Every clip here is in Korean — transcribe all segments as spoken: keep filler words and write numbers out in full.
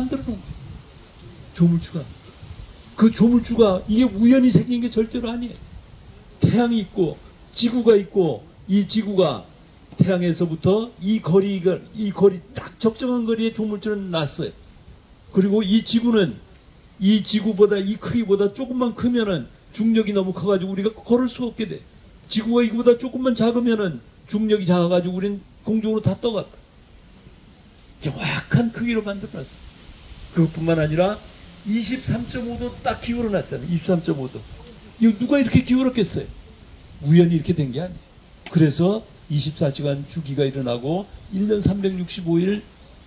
만들어 놓은 거예요. 조물주가. 그 조물주가 이게 우연히 생긴 게 절대로 아니에요. 태양이 있고 지구가 있고 이 지구가 태양에서부터 이 거리가 이 거리 딱 적정한 거리에 조물주는 났어요. 그리고 이 지구는 이 지구보다 이 크기보다 조금만 크면은 중력이 너무 커가지고 우리가 걸을 수 없게 돼. 지구가 이거보다 조금만 작으면은 중력이 작아가지고 우리는 공중으로 다 떠가. 정확한 크기로 만들어놨어. 그것뿐만 아니라 이십삼 점 오 도 딱 기울어놨잖아요. 이십삼 점 오 도. 이거 누가 이렇게 기울었겠어요? 우연히 이렇게 된 게 아니에요. 그래서 이십사 시간 주기가 일어나고 일 년 삼백육십오 일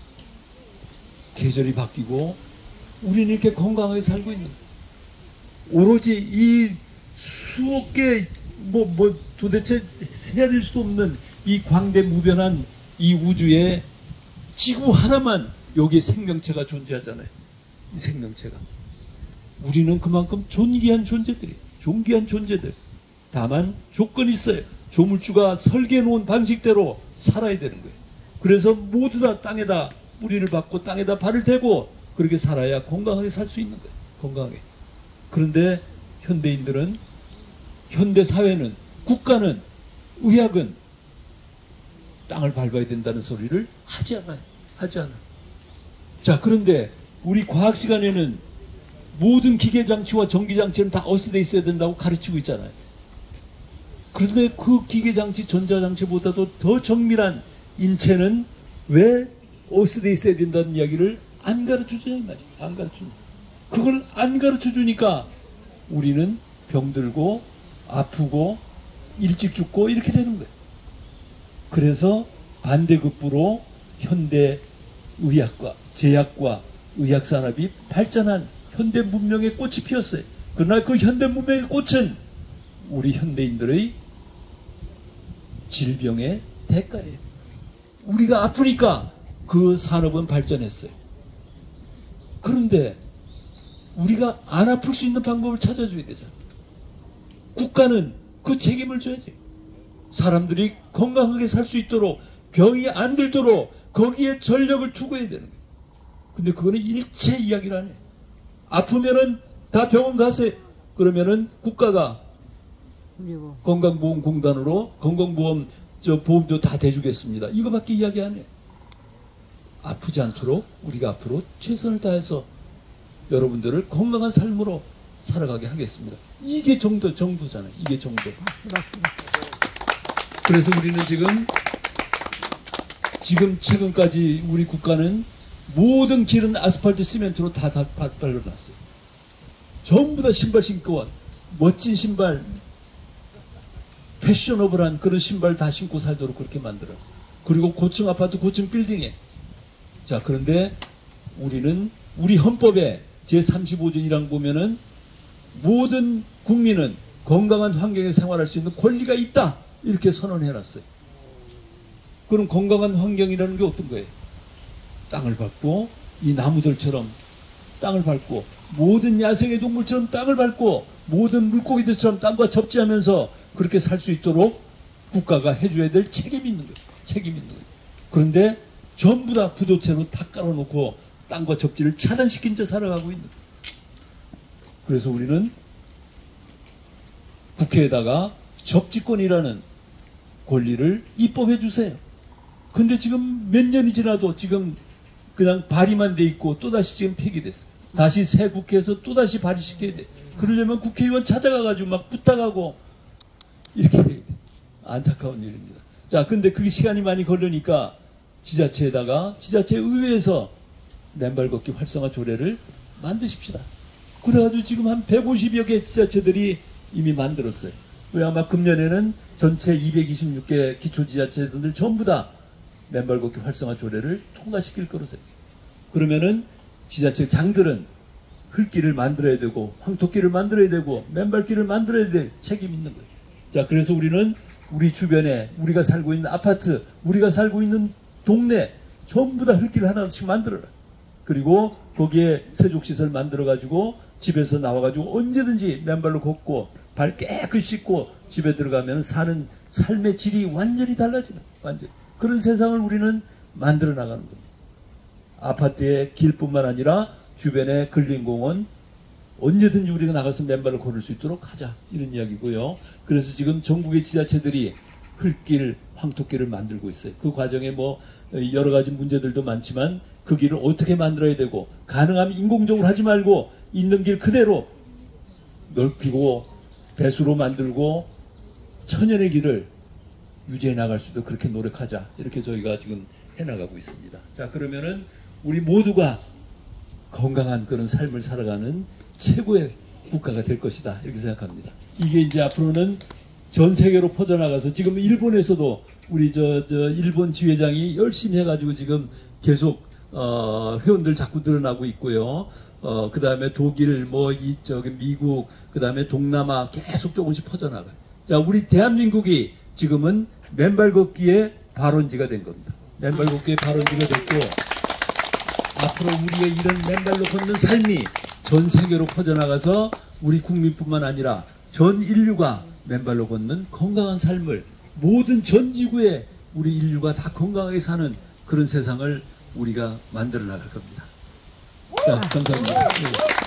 계절이 바뀌고 우리는 이렇게 건강하게 살고 있는 거예요. 오로지 이 수억 개, 뭐, 뭐 도대체 세릴 수 없는 이 광대무변한 이 우주에 지구 하나만 여기에 생명체가 존재하잖아요. 이 생명체가. 우리는 그만큼 존귀한 존재들이에요. 존귀한 존재들. 다만 조건이 있어요. 조물주가 설계해 놓은 방식대로 살아야 되는 거예요. 그래서 모두 다 땅에다 뿌리를 박고 땅에다 발을 대고 그렇게 살아야 건강하게 살 수 있는 거예요. 건강하게. 그런데 현대인들은, 현대 사회는, 국가는, 의학은 땅을 밟아야 된다는 소리를 하지 않아요. 하지 않아요. 자, 그런데 우리 과학 시간에는 모든 기계장치와 전기장치는 다 어스돼 있어야 된다고 가르치고 있잖아요. 그런데 그 기계장치, 전자장치보다도 더 정밀한 인체는 왜 어스돼 있어야 된다는 이야기를 안 가르쳐주냐, 이 말이에요. 안 가르쳐주냐. 그걸 안 가르쳐주니까 우리는 병들고 아프고 일찍 죽고 이렇게 되는 거예요. 그래서 반대급부로 현대 의학과 제약과 의학산업이 발전한 현대 문명의 꽃이 피었어요. 그러나 그 현대 문명의 꽃은 우리 현대인들의 질병의 대가예요. 우리가 아프니까 그 산업은 발전했어요. 그런데 우리가 안 아플 수 있는 방법을 찾아줘야 되잖아. 국가는 그 책임을 져야지. 사람들이 건강하게 살 수 있도록, 병이 안 들도록 거기에 전력을 투구해야 되는 거예요. 근데 그거는 일체 이야기를 안 해. 아프면은 다 병원 가세요. 그러면은 국가가 건강보험공단으로 건강보험 저 보험도 다 대주겠습니다. 이거밖에 이야기 안 해. 아프지 않도록 우리가 앞으로 최선을 다해서 여러분들을 건강한 삶으로 살아가게 하겠습니다. 이게 정도, 정도잖아요. 이게 정도. 그래서 우리는 지금, 지금 최근까지 우리 국가는 모든 길은 아스팔트 시멘트로 다, 다 발라놨어요. 전부 다 신발 신고, 멋진 신발, 패셔너블한 그런 신발 다 신고 살도록 그렇게 만들었어요. 그리고 고층 아파트, 고층 빌딩에. 자, 그런데 우리는 우리 헌법에 제삼십오 조 일 항 보면은 모든 국민은 건강한 환경에 생활할 수 있는 권리가 있다. 이렇게 선언해놨어요. 그럼 건강한 환경이라는 게 어떤 거예요? 땅을 밟고 이 나무들처럼 땅을 밟고 모든 야생의 동물처럼 땅을 밟고 모든 물고기들처럼 땅과 접지하면서 그렇게 살 수 있도록 국가가 해줘야 될 책임이 있는 거예요. 책임이 있는 거예요. 그런데 전부 다 부도채로 다 깔아놓고 땅과 접지를 차단시킨 채 살아가고 있는 거예요. 그래서 우리는 국회에다가 접지권이라는 권리를 입법해 주세요. 근데 지금 몇 년이 지나도 지금 그냥 발의만 돼 있고 또다시 지금 폐기됐어. 다시 새 국회에서 또다시 발의시켜야 돼. 그러려면 국회의원 찾아가가지고 막 부탁하고 이렇게 돼야 돼. 안타까운 일입니다. 자, 근데 그게 시간이 많이 걸리니까 지자체에다가 지자체 의회에서 맨발 걷기 활성화 조례를 만드십시다. 그래가지고 지금 한 백오십여 개 지자체들이 이미 만들었어요. 왜 아마 금년에는 전체 이백이십육 개 기초지자체들 전부 다 맨발 걷기 활성화 조례를 통과시킬 거로 생각해요. 그러면은 지자체 장들은 흙길을 만들어야 되고 황토길을 만들어야 되고 맨발길을 만들어야 될 책임이 있는 거예요. 자, 그래서 우리는 우리 주변에 우리가 살고 있는 아파트, 우리가 살고 있는 동네 전부 다 흙길 하나씩 만들어라. 그리고 거기에 세족시설 만들어가지고 집에서 나와가지고 언제든지 맨발로 걷고 발 깨끗이 씻고 집에 들어가면 사는 삶의 질이 완전히 달라지는, 완전히. 그런 세상을 우리는 만들어 나가는 겁니다. 아파트의 길뿐만 아니라 주변의 근린공원 언제든지 우리가 나가서 맨발로 걸을 수 있도록 하자, 이런 이야기고요. 그래서 지금 전국의 지자체들이 흙길, 황토길을 만들고 있어요. 그 과정에 뭐 여러 가지 문제들도 많지만 그 길을 어떻게 만들어야 되고, 가능하면 인공적으로 하지 말고 있는 길 그대로 넓히고 배수로 만들고 천연의 길을 유지해 나갈 수도 그렇게 노력하자, 이렇게 저희가 지금 해나가고 있습니다. 자, 그러면은 우리 모두가 건강한 그런 삶을 살아가는 최고의 국가가 될 것이다, 이렇게 생각합니다. 이게 이제 앞으로는 전 세계로 퍼져나가서, 지금 일본에서도 우리 저, 저 일본 지회장이 열심히 해가지고 지금 계속 어, 회원들 자꾸 늘어나고 있고요. 어, 그 다음에 독일, 뭐, 이, 저기, 미국, 그 다음에 동남아 계속 조금씩 퍼져나가요. 자, 우리 대한민국이 지금은 맨발 걷기의 발원지가 된 겁니다. 맨발 걷기의 발원지가 됐고, 앞으로 우리의 이런 맨발로 걷는 삶이 전 세계로 퍼져나가서 우리 국민뿐만 아니라 전 인류가 맨발로 걷는 건강한 삶을, 모든 전 지구에 우리 인류가 다 건강하게 사는 그런 세상을 우리가 만들어 나갈 겁니다. 자, 감사합니다. 네.